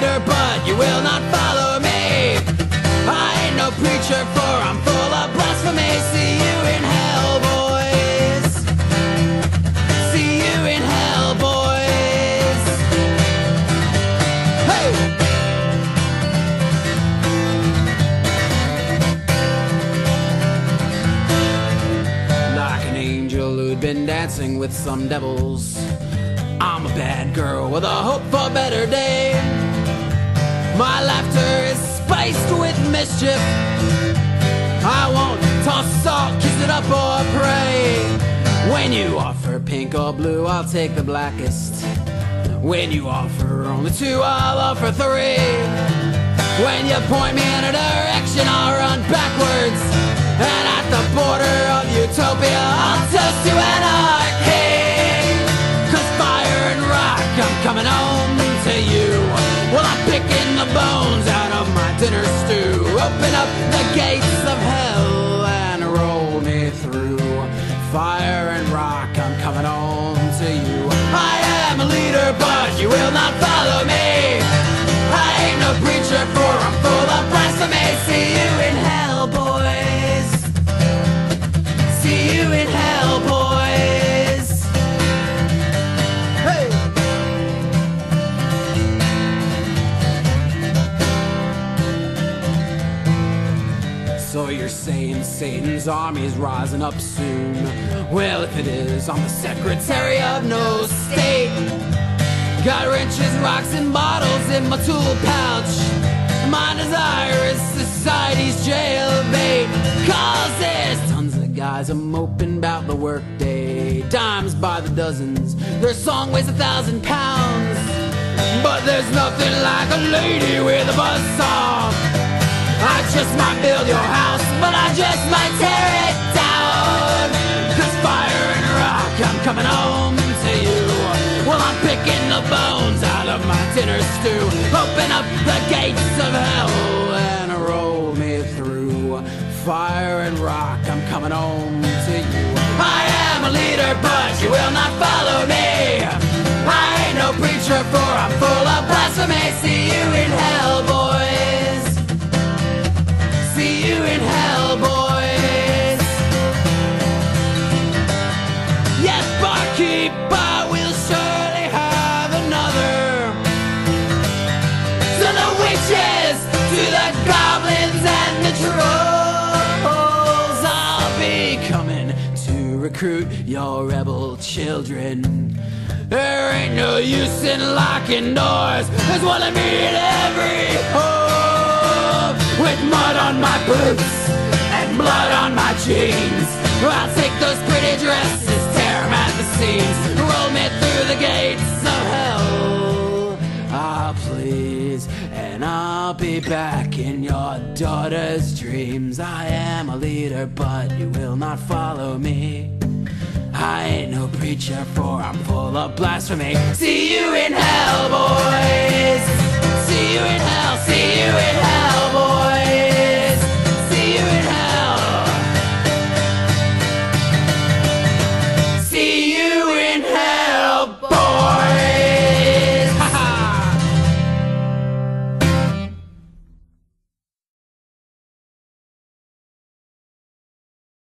leader, but you will not follow me. I ain't no preacher, for I'm full of blasphemy. See you in hell, boys. See you in hell, boys. Hey! Like an angel who'd been dancing with some devils, I'm a bad girl with a hope for a better day. My laughter is spiced with mischief. I won't toss salt, kiss it up or pray. When you offer pink or blue, I'll take the blackest. When you offer only two, I'll offer three. When you point me in a direction, I'll run backwards. And at the border of utopia, I'll toast to anarchy. I'm coming home to you. Well, I'm picking the bones out of my dinner stew. Open up the gates of hell and roll me through. Fire and rock, I'm coming home to you. I am a leader, but you will not follow me. I ain't no preacher, for I'm full of blasphemy. See you in hell, boys. See you in hell, boys. So you're saying Satan's army's rising up soon? Well, if it is, I'm the secretary of no state. Got wrenches, rocks, and bottles in my tool pouch. My desire is society's jailbait. Cause there's tons of guys a moping about the workday. Dimes by the dozens, their song weighs 1,000 pounds. But there's nothing like a lady with a buzzsaw. I just might build your house, but I just might tear it down. Cause fire and rock, I'm coming home to you. Well, I'm picking the bones out of my dinner stew. Open up the gates of hell and roll me through. Fire and rock, I'm coming home to you. I am a leader, but you will not follow me. I ain't no preacher, for I'm full of blasphemy. See you in hell, boys. See you in hell, boys. Yes, barkeep, I will surely have another. To the witches, to the goblins and the trolls, I'll be coming to recruit your rebel children. There ain't no use in locking doors. There's one of me in every hole. With mud on my boots and blood on my jeans, I'll take those pretty dresses, tear them at the seams, roll me through the gates of hell. Ah, please, and I'll be back in your daughter's dreams. I am a leader, but you will not follow me. I ain't no preacher, for I'm full of blasphemy. See you in hell, boys. See you in hell, see you in hell, boys.